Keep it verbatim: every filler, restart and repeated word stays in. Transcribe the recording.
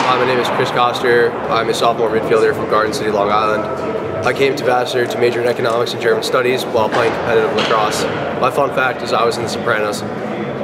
Hi, my name is Koester. I'm a sophomore midfielder from Garden City, Long Island. I came to Vassar to major in economics and German studies while playing competitive lacrosse. My fun fact is I was in The Sopranos.